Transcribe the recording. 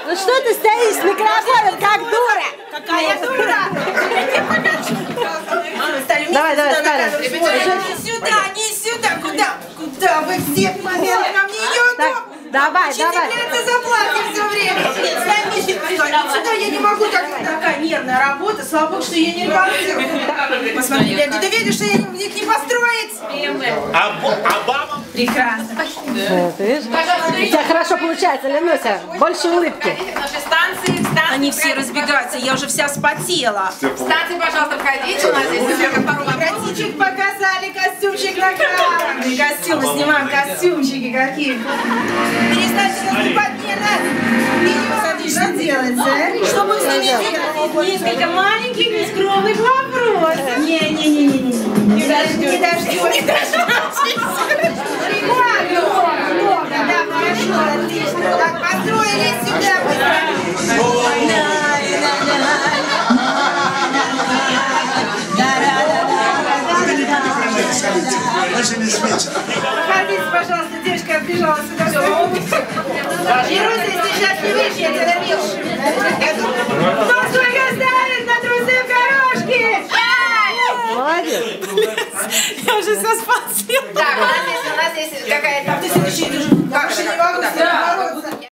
Ну что ты стоишь с микрофоном, как дура? Какая дура? Давай, Сталин. Не сюда, не сюда. Куда вы все моментом не идет? Давай. Ты заплатишь все время. Сюда я не могу, такая нервная работа. Слава богу, что я не репортирую. Посмотри, ты видишь, что я их не построить? Обама. Прекрасно. Ты видишь? У тебя хорошо получается, Ленуся. Больше улыбки. Они все разбегаются, я уже вся вспотела. Встаньте, пожалуйста, входите. У нас здесь Костюмчик показали, костюмчик на камеру. Костюмы снимаем, костюмчики какие. Перестаньте наступать мне на... Что делается, а? Что мы с ними делаем? Несколько маленьких нескромных вопросов. Не-не-не. Не дождётесь. Много, да, хорошо, отлично. Так, построились сюда быстро. Проходите, пожалуйста, девочка отбежала сюда. Ируся, сейчас не выйдешь, я тебя добью. Кто сколько ставит на трусы в горошке? Молодец. Я уже все спасила. Так, у нас здесь какая-то... Как же не могу.